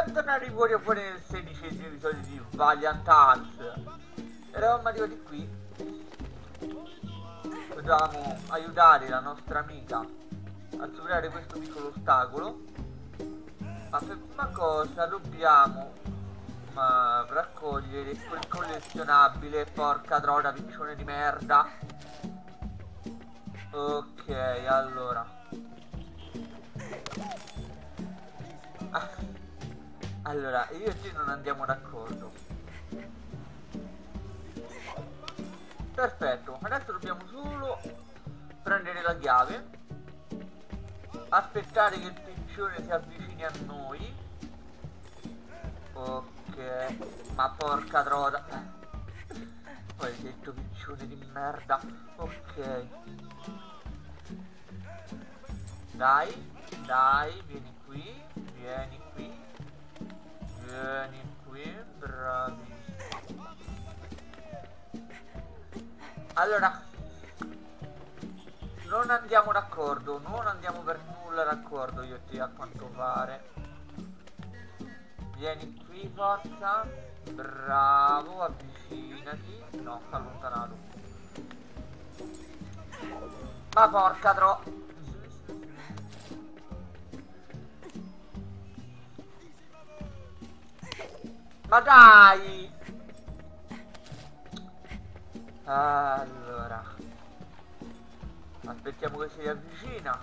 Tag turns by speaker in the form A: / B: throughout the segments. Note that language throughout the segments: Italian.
A: Bentornati fuori nel 16° episodio di Valiant Hearts. Eravamo arrivati qui. Dovevamo aiutare la nostra amica a superare questo piccolo ostacolo. Ma per prima cosa dobbiamo raccogliere quel collezionabile. Porca droga, piccione di merda. Ok, allora. Allora, io e te non andiamo d'accordo. Perfetto, adesso dobbiamo solo prendere la chiave, aspettare che il piccione si avvicini a noi. Ok, ma porca droga. Maledetto piccione di merda. Ok. Dai, vieni qui, vieni qui. Vieni qui, bravissimo. Allora, non andiamo d'accordo, non andiamo per nulla d'accordo io e te, a quanto pare. Vieni qui, forza. Bravo, avvicinati. No, allontanato. Ma porca tro... Ma dai! Allora, aspettiamo che si avvicina.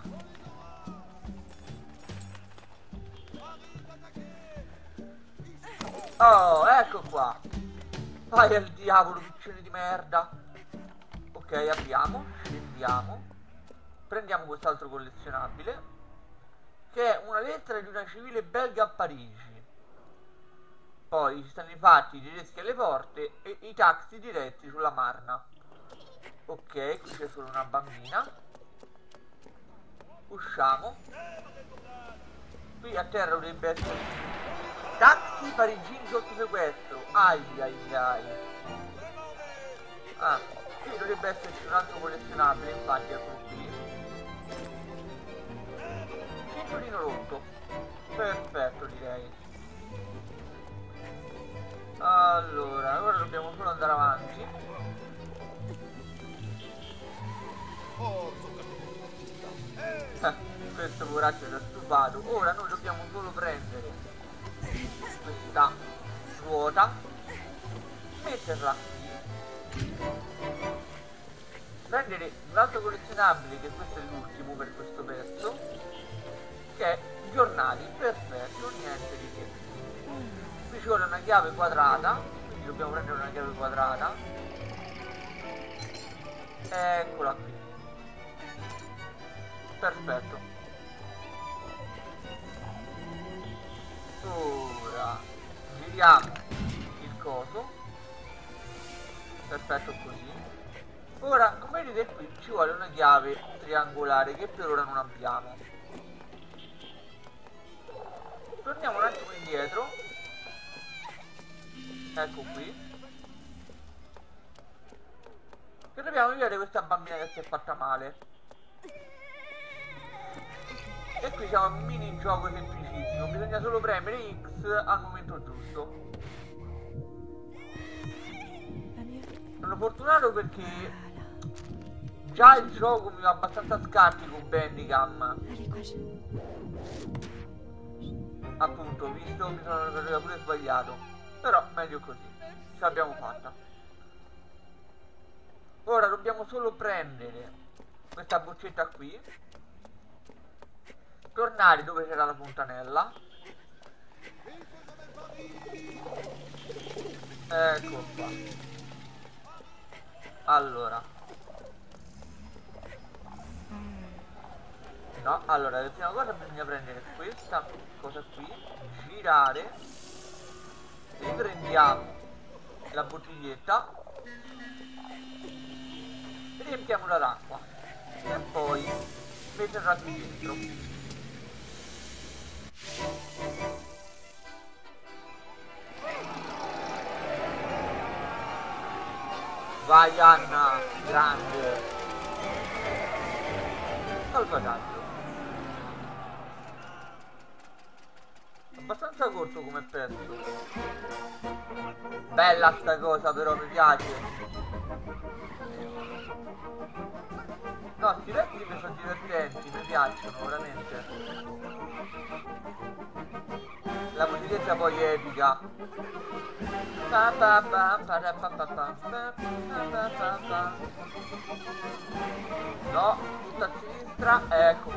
A: Oh, ecco qua. Vai al diavolo, piccione di merda. Ok, abbiamo, scendiamo. Prendiamo quest'altro collezionabile, che è una lettera di una civile belga a Parigi. Poi ci stanno infatti i tedeschi alle porte e i taxi diretti sulla Marna. Ok, qui c'è solo una bambina. Usciamo. Qui a terra dovrebbe essere taxi parigini sotto sequestro. Ai ai ai. Ah, qui dovrebbe esserci un altro collezionabile, infatti eccolo qui. Cinturino rotto. Perfetto, direi. Allora, ora dobbiamo solo andare avanti. Questo poraccio è stufato. Ora noi dobbiamo solo prendere questa ruota, metterla qui, prendere un altro collezionabile, che questo è l'ultimo per questo pezzo, che è giornali. Perfetto, niente di che. Qui ci vuole una chiave quadrata, quindi dobbiamo prendere una chiave quadrata. Eccola qui. Perfetto. Ora giriamo il coso. Perfetto, così. Ora, come vedete qui ci vuole una chiave triangolare che per ora non abbiamo. Torniamo un attimo indietro. Ecco qui. Che dobbiamo aiutare questa bambina che si è fatta male. E qui c'è un mini gioco semplicissimo. Bisogna solo premere X al momento giusto. Sono fortunato perché già il gioco mi va abbastanza scattico con Bandicam. Appunto, visto mi sono pure sbagliato. Però meglio così, ce l'abbiamo fatta. Ora dobbiamo solo prendere questa boccetta qui, tornare dove c'era la fontanella. Ecco qua. Allora, no, allora la prima cosa bisogna prendere questa cosa qui, girare, riprendiamo la bottiglietta, riempiamola d'acqua e poi metterla qui dentro. Vai Anna, grande, salvataggio. abbastanza corto come pezzo. Bella sta cosa però, mi piace. No, sti pezzi mi sono divertenti, mi piacciono veramente. La musichetta poi è epica. No, tutta a sinistra, ecco.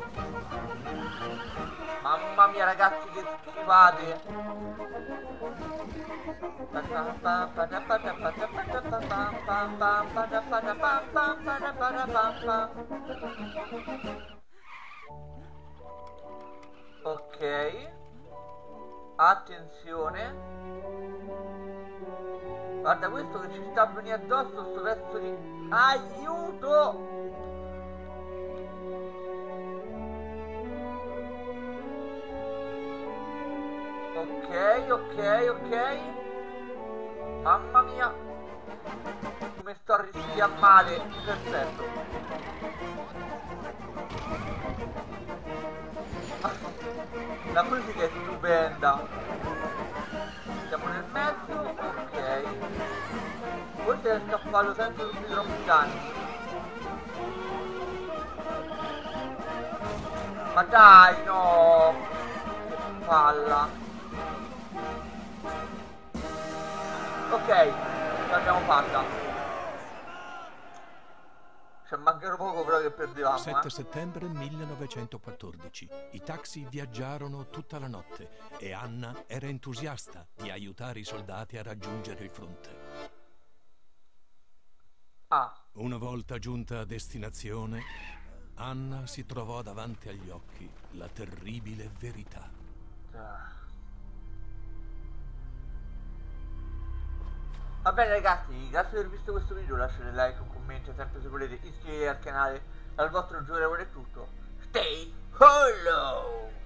A: Mamma mia ragazzi che schifate. Ok. Attenzione. Guarda questo che ci sta a venire addosso, sto pezzo di... Aiuto! Ok. Mamma mia. Come sto a rischiare male. Perfetto. La musica è stupenda. Siamo nel mezzo. Ok. Forse riesco a farlo senza tutti troppi danni. Ma dai, no! Che palla! Ok, l'abbiamo fatta. Ci mancano poco però che perdevamo.
B: 7 settembre 1914. I taxi viaggiarono tutta la notte e Anna era entusiasta di aiutare i soldati a raggiungere il fronte. Una volta giunta a destinazione, Anna si trovò davanti agli occhi la terribile verità.
A: Va bene ragazzi, grazie per aver visto questo video, lasciate like, un commento, sempre se volete iscrivetevi al canale. Dal vostro giocatore è tutto. Stay hollow!